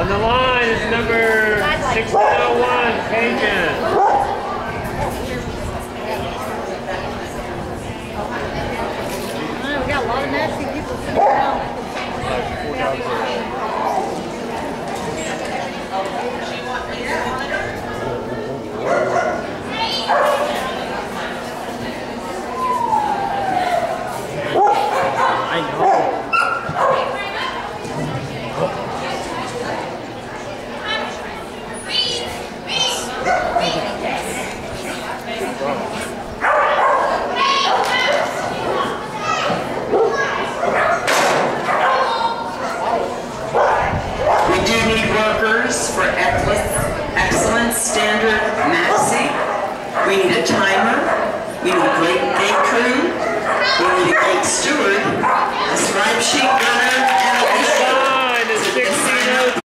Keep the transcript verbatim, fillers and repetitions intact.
On the line is number six oh one, Cajun. We got a lot of nasty people sitting around. I know. For excellence standard maxi. We need a timer. We need a great gate crew. We need a gate steward, a scribe sheet